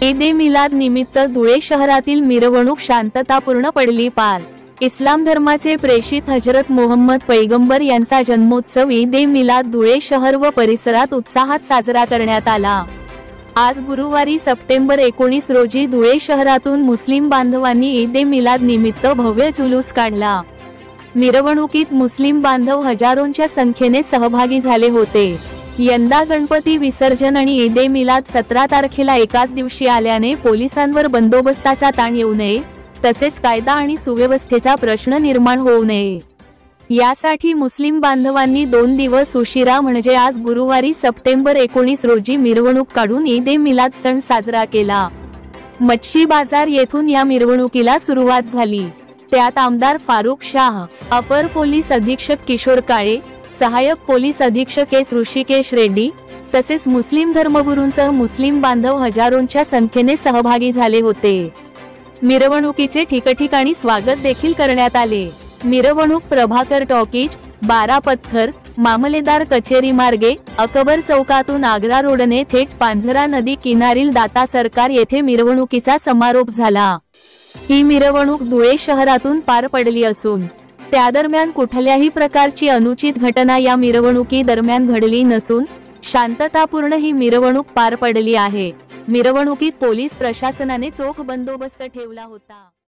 ईद ए मिलाद निमित्त धुळे शहरातील मिरवणूक शांततापूर्ण पडली पार। इस्लाम धर्माचे प्रेषित हजरत मोहम्मद पैगंबर यांचा जन्मोत्सव ईद ए मिलाद धुळे शहर व परिसरात उत्साहात साजरा करण्यात आला। आज गुरुवारी सप्टेंबर 19 रोजी धुळे शहरातून मुस्लिम बांधवांनी ईद ए मिलाद निमित्त भव्य जुलूस काढला। मिरवणुकीत मुस्लिम बांधव हजारोंच्या संख्येने सहभागी झाले होते। यंदा गणपती विसर्जन आणि ईद ए मिलाद 17 तारखेला एकाच दिवशी आल्याने पोलिसांवर बंदोबस्ताचा ताण येऊ नये, तसेच कायदा आणि सुव्यवस्थेचा प्रश्न निर्माण होऊ नये यासाठी मुस्लिम बांधवांनी 2 दिवस उशिरा म्हणजे आज गुरुवारी सप्टेंबर 19 रोजी मिरवणूक काढून ईद ए मिलाद सण साजरा केला। मच्छी बाजार येथून या मिरवणुकीला सुरुवात झाली। त्यात आमदार फारुख शाह, अपर पोलीस अधीक्षक किशोर काळे, सहायक पोलीस अधीक्षक एस ऋषिकेश रेड्डी तसेच मुस्लिम धर्मगुरूंसह मुस्लिम बांधव हजारोंच्या संख्येने सहभागी झाले होते। मिरवणुकीचे ठिकठिकाणी स्वागत देखील करण्यात आले। मिरवणूक प्रभाकर टॉकीज, 12 पत्थर, मामलेदार कचेरी मार्गे, अकबर चौकातून आग्रा रोडने थेट पांझरा नदी किनारील दाता सरकार येथे मिरवणुकीचा समारोप झाला। ही मिरवणूक धुळे शहरातून पार पडली असून त्या दरम्यान कुठल्याही प्रकारची अनुचित घटना या मिरवणुकी दरम्यान घडली नसून शांततापूर्ण ही मिरवणूक पार पडली आहे। मिरवणुकीत पोलीस प्रशासनाने चोख बंदोबस्त ठेवला होता।